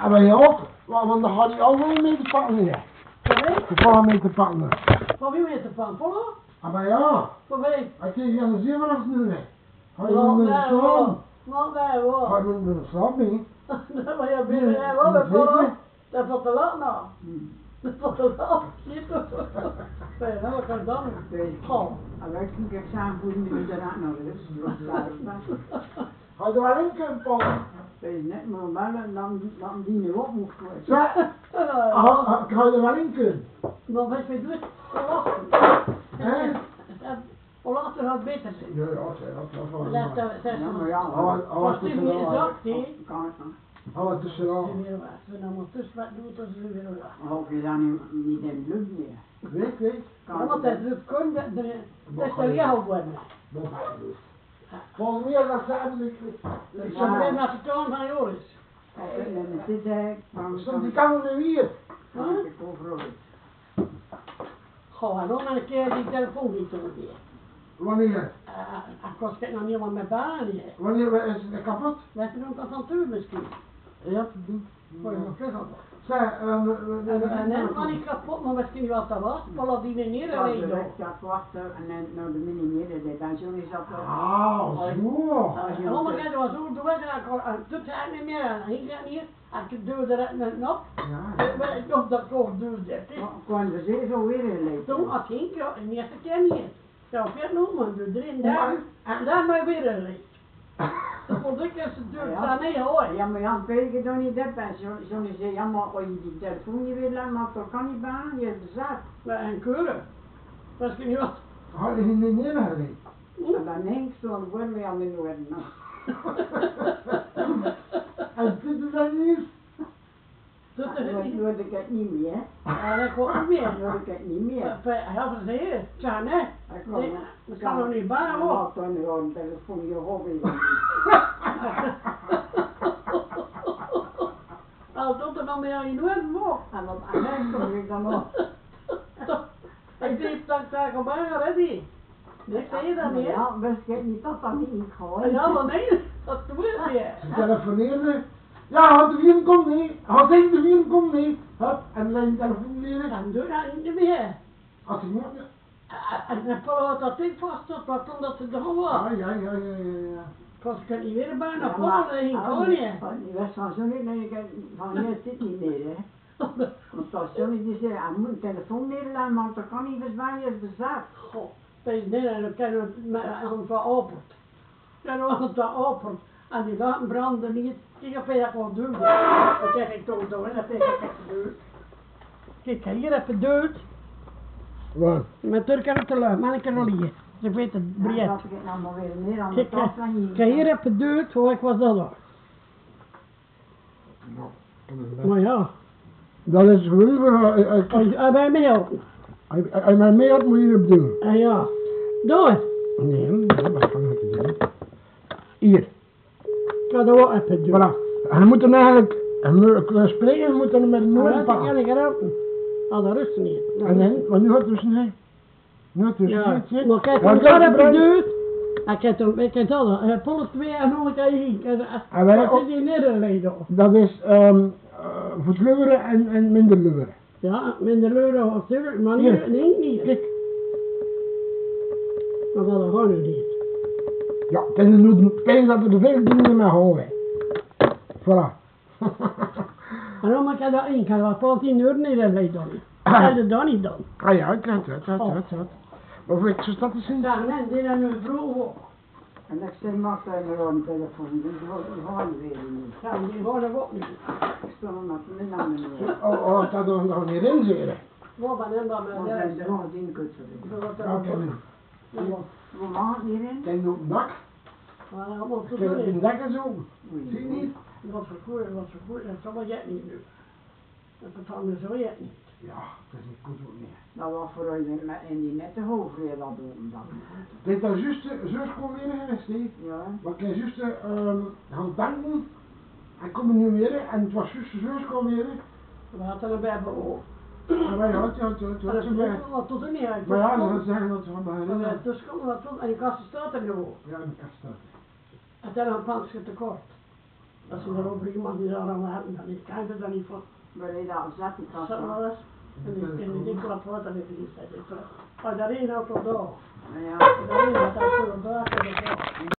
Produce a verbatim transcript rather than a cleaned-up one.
En wij ook, want dan had hij al wel mee te pakken hier. De vallen mee te pakken. Van wie mee te pakken? Volle? Maar ja, Van wie? hij kreeg aan de zeventig nu mee. Ga je Laat met de mij slaap? wel. Laat mij Ga wel. je met de slaap mee? Maar ja, binnen jij wel met volle. Dat valt te laat nou. Dat valt te laat. Zie je toch? Nee, nou kan dan. Goh. En wij kunnen examen voeren die we daar nog eens. Ga je er wel in kunnen pakken? Dat is net maar bellen, dan, dan die nu op moet worden. Ja, ga je er wel in kunnen? Maar wat je doet, verwachten. Hè? Hoe later gaat het beter zijn. Ja, ja, dat dat was wel. Dat Maar is Ja, maar ja, Als die niet zakt, hé. kan het dan. hou het tussenaan. Ze weer weg. Ze dan maar tussen wat doet, dan ze weer weg. Hoop je dan niet, niet in de lucht meer. Weet, weet. Ja, want dat is kon, dat dat is de jou worden. Dat ga je doen. Volgens mij dat zijn ik. Ik zou weer naar de toon van Joris. En dan zit hij, waarom Stond die kamer nu hier? kan ik overal. Goh, en dan een keer die telefoon niet doen weer. Wanneer? Ik was nog niet helemaal met baan hier. Wanneer is het kapot? We hebben nog een kantoor misschien. Ja, te doen. Voor je nog terug had. Zeg, ehm, En dan kan ik kapot, maar misschien niet wat dat was. Voilà, die meneer Ja, alleen de nog. weg gaat wachten en dan naar de meneer, de pensioen is dat wel. Ah, zo. En dan gaat was zo de weg en ik doet hij niet meer en hij gaat niet. En ik duwde er net op. Ja. Ik dacht dat ik ook duwde. Kon de zee zo weer in leven. Toen had ik de eerste keer niet. Ja, vier noemen, doe erin daar en daar maar weer een licht. Dan vond ik eens de deur daar niet hoor. Ja, maar Jan Peter dan niet dat pensioen. Zo'n zei, ja maar als je die telefoon niet weer laat, maar dat kan niet baan, je hebt de zaak. En keuren. Was ik niet wat. Had je niet neergereden? En dan denk ik zo, dan worden we aan de noorden. En zit er dan niet? Dat is Dan niet. word ik het niet meer. Ja, dat komt niet meer. Dan word ik het niet meer. Ja, wat is het? Ja, nee. Dat kan nog niet baan hoor. Wat dan gewoon een telefoon je hobby. Als dat er dan mee aan je noorden wordt. En wat aan mij kom ik dan op. Ik denk dat ik daar kan baan ready. Ik zei je dat niet, hè? Ja, wist ik niet dat dat niet gewoon. Ja, maar nee, dat doe ik niet. Ze telefoneerde. Ja, had de vier komt niet. Had ik de vier komt niet. Hup, en dan telefoneerde. Dan doe dat niet meer. Als ik niet. En dan had dat ding vast tot wat omdat het er was. Ja, ja, ja, ja, ja, ja. Pas ik kan niet weer bijna Ja, vallen, dat ging gewoon niet. Die was van zo niet, nee, ik van hier zit niet meer, hè. Want als Johnny die zei, hij moet een telefoon neerleggen, maar dat kan niet verzwaaien, is de zaak. God, weet je niet, en dan kunnen we het met een wat opent. Dan was het wat opent. En die laten branden niet. Kijk, op je dat gewoon doen. Dat zeg ik toch zo, hè, dat zeg ik echt dood. Kijk, hier heb je dood. Wat? Met Turken op de luim, maar ik kan nog liggen. Ze weet het, Ja, breed. dat ik nou maar weer meer aan de Kijk, tas van hier. kijk, hier heb je dood, hoe ik was dat al. Maar ja, Dat is gewoon. hij bij mij helpen. Als mij mee had, moet je het doen. En ja, door. Nee, dat kan ik niet doen. Hier. Ik ga dat ook even doen. Voilà. En dan moet hem eigenlijk. En we spreken, moet hem met de Maar noorden dat kan pakken. ik helpen. Ah, dat rust niet. En dan, maar nu gaat het dus niet. Nu gaat het dus Ja, niet. maar kijk, Ja, wat dat daar heb je gebruik- dood. Ik heb hem, ik heb dat, hij pol twee en nog een keer hier. En wij Wat ook- zit die nederleden? Dat is um, uh, voor het leuren en, en minder leuren. Ja, minder euro of zo, maar niet, Hier. nee, niet. Kijk. Maar dat gewoon nu niet. Ja, het is een pijn dat we de veel dingen met houden. Voilà. En dan moet ik dat in, ik heb dat voor tien euro nederleden dan niet. Ik heb het dan niet dan. Ah ja, ik weet het, het, het, het. Maar voor ik zo staat te zien. Ja, nee, die dan nu vroeg op. En ik zei, mag hij er een telefoon, dus die gaan weer niet. Ja, die gewoon er ook niet. Ik stond hem met mijn naam in de Oh, oh, dat er nog niet in zitten. Wat ben hem dan Want met hij deze? is nog een kut Ja, ken ik. We maken het hierin. Ken je op het dak? Maar allemaal te Ken je op doen. het dak en zo? Zie je niet? Wat voor koeien, wat voor koeien, dat zal jij niet nu. Dat betaalt me zo jij niet. Ja, dat is niet goed ook niet. Dat was voor u in in die nette hoofd weer dat doen dan. Dit is juist de zus komt weer geweest, hè? Ja. Maar ik heb juist de um, gaan tanken. En kom nu weer en het was juist de zus komt weer. We hadden er bij behoord. En wij hadden het, het, het, Maar dat het, is het, niet wat tot er niet uit. Maar ja, dat zeggen dat ze van bij Maar hen. dus komt wat tot en die kast staat er gewoon. Ja, in de kast staat. En dan een pansje tekort. Als je er over iemand die daar aan had, dan ik kan het dan niet van. Waar hij daar zat, ik had Zat maar eens. En ik en ik denk wat wat dan heeft hij gezegd. Oh, daar één auto door. Ja. Daar één auto door, daar.